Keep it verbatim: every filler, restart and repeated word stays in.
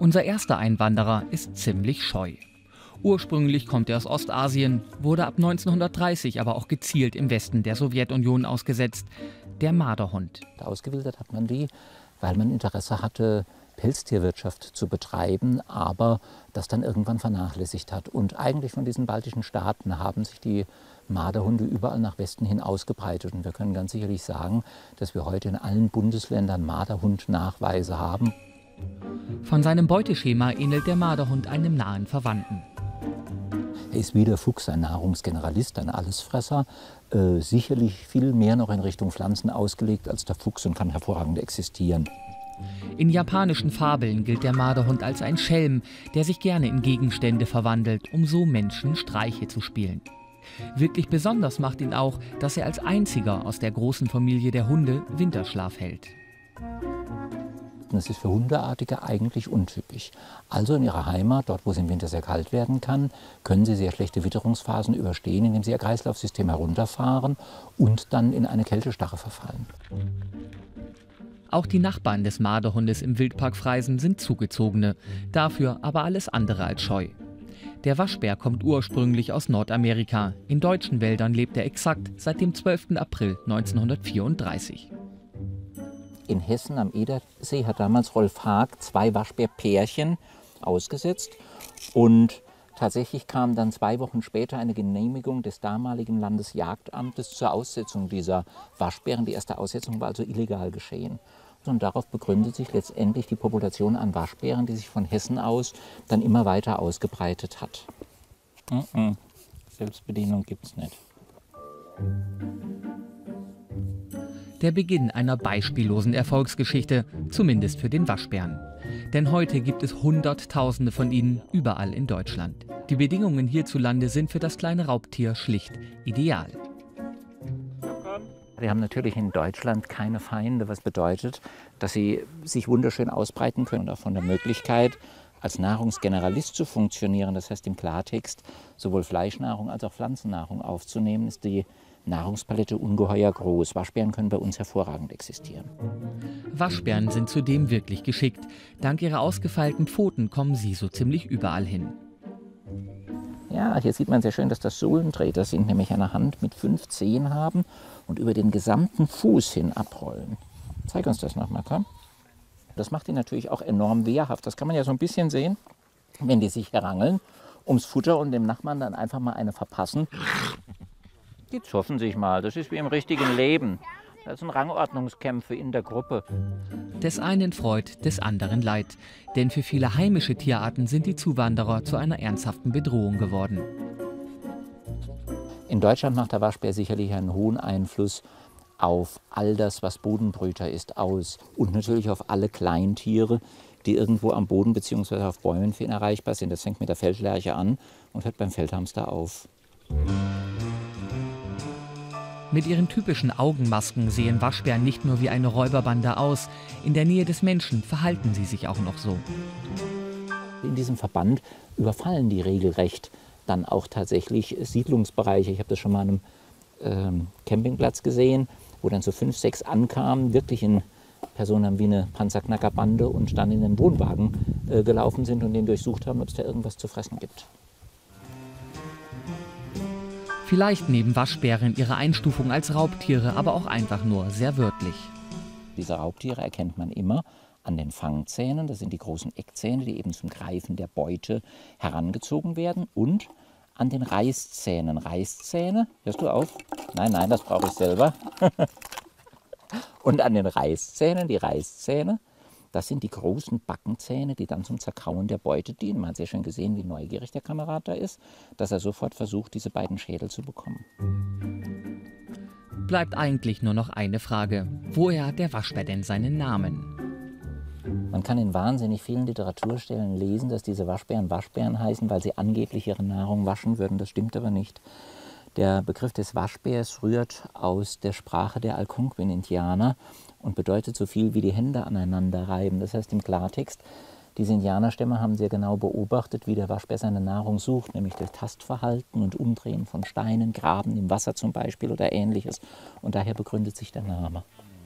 Unser erster Einwanderer ist ziemlich scheu. Ursprünglich kommt er aus Ostasien, wurde ab neunzehnhundertdreißig aber auch gezielt im Westen der Sowjetunion ausgesetzt. Der Marderhund. Ausgewildert hat man die, weil man Interesse hatte, Pelztierwirtschaft zu betreiben, aber das dann irgendwann vernachlässigt hat. Und eigentlich von diesen baltischen Staaten haben sich die Marderhunde überall nach Westen hin ausgebreitet. Und wir können ganz sicherlich sagen, dass wir heute in allen Bundesländern Marderhund-Nachweise haben. Von seinem Beuteschema ähnelt der Marderhund einem nahen Verwandten. Er ist wie der Fuchs ein Nahrungsgeneralist, ein Allesfresser, äh, sicherlich viel mehr noch in Richtung Pflanzen ausgelegt als der Fuchs und kann hervorragend existieren. In japanischen Fabeln gilt der Marderhund als ein Schelm, der sich gerne in Gegenstände verwandelt, um so Menschen Streiche zu spielen. Wirklich besonders macht ihn auch, dass er als einziger aus der großen Familie der Hunde Winterschlaf hält. Das ist für Hundeartige eigentlich untypisch. Also in ihrer Heimat, dort wo es im Winter sehr kalt werden kann, können sie sehr schlechte Witterungsphasen überstehen, indem sie ihr Kreislaufsystem herunterfahren und dann in eine Kältestarre verfallen. Auch die Nachbarn des Marderhundes im Wildpark Freisen sind Zugezogene, dafür aber alles andere als scheu. Der Waschbär kommt ursprünglich aus Nordamerika. In deutschen Wäldern lebt er exakt seit dem zwölften April neunzehnhundertvierunddreißig. In Hessen am Edersee hat damals Rolf Haag zwei Waschbärpärchen ausgesetzt und tatsächlich kam dann zwei Wochen später eine Genehmigung des damaligen Landesjagdamtes zur Aussetzung dieser Waschbären. Die erste Aussetzung war also illegal geschehen. Und darauf begründet sich letztendlich die Population an Waschbären, die sich von Hessen aus dann immer weiter ausgebreitet hat. Mm-mm. Selbstbedienung gibt's nicht. Der Beginn einer beispiellosen Erfolgsgeschichte, zumindest für den Waschbären. Denn heute gibt es Hunderttausende von ihnen überall in Deutschland. Die Bedingungen hierzulande sind für das kleine Raubtier schlicht ideal. Wir haben natürlich in Deutschland keine Feinde, was bedeutet, dass sie sich wunderschön ausbreiten können und auch von der Möglichkeit, als Nahrungsgeneralist zu funktionieren. Das heißt im Klartext, sowohl Fleischnahrung als auch Pflanzennahrung aufzunehmen, ist die Nahrungspalette ungeheuer groß. Waschbären können bei uns hervorragend existieren. Waschbären sind zudem wirklich geschickt. Dank ihrer ausgefeilten Pfoten kommen sie so ziemlich überall hin. Ja, hier sieht man sehr schön, dass das Sohlenträger sind, nämlich eine Hand mit fünf Zehen haben und über den gesamten Fuß hin abrollen. Zeig uns das nochmal, komm. Das macht die natürlich auch enorm wehrhaft. Das kann man ja so ein bisschen sehen, wenn die sich herangeln ums Futter und dem Nachbarn dann einfach mal eine verpassen. Die zoffen sich mal, das ist wie im richtigen Leben. Das sind Rangordnungskämpfe in der Gruppe. Des einen Freud, des anderen Leid. Denn für viele heimische Tierarten sind die Zuwanderer zu einer ernsthaften Bedrohung geworden. In Deutschland macht der Waschbär sicherlich einen hohen Einfluss auf all das, was Bodenbrüter ist, aus. Und natürlich auf alle Kleintiere, die irgendwo am Boden bzw. auf Bäumen für ihn erreichbar sind. Das fängt mit der Feldlerche an und hört beim Feldhamster auf. Mit ihren typischen Augenmasken sehen Waschbären nicht nur wie eine Räuberbande aus, in der Nähe des Menschen verhalten sie sich auch noch so. In diesem Verband überfallen die regelrecht dann auch tatsächlich Siedlungsbereiche. Ich habe das schon mal an einem ähm, Campingplatz gesehen, wo dann so fünf, sechs ankamen, wirklich in Personen wie eine Panzerknackerbande und dann in den Wohnwagen äh, gelaufen sind und den durchsucht haben, ob es da irgendwas zu fressen gibt. Vielleicht neben Waschbären ihre Einstufung als Raubtiere, aber auch einfach nur sehr wörtlich. Diese Raubtiere erkennt man immer an den Fangzähnen. Das sind die großen Eckzähne, die eben zum Greifen der Beute herangezogen werden. Und an den Reißzähnen. Reißzähne, hörst du auf? Nein, nein, das brauche ich selber. Und an den Reißzähnen, die Reißzähne, das sind die großen Backenzähne, die dann zum Zerkauen der Beute dienen. Man hat sehr schön gesehen, wie neugierig der Kamerad da ist, dass er sofort versucht, diese beiden Schädel zu bekommen. Bleibt eigentlich nur noch eine Frage. Woher hat der Waschbär denn seinen Namen? Man kann in wahnsinnig vielen Literaturstellen lesen, dass diese Waschbären Waschbären heißen, weil sie angeblich ihre Nahrung waschen würden. Das stimmt aber nicht. Der Begriff des Waschbärs rührt aus der Sprache der Algonquin-Indianer und bedeutet so viel wie die Hände aneinander reiben. Das heißt im Klartext, diese Indianerstämme haben sehr genau beobachtet, wie der Waschbär seine Nahrung sucht, nämlich durch Tastverhalten und Umdrehen von Steinen, Graben im Wasser zum Beispiel oder Ähnliches. Und daher begründet sich der Name.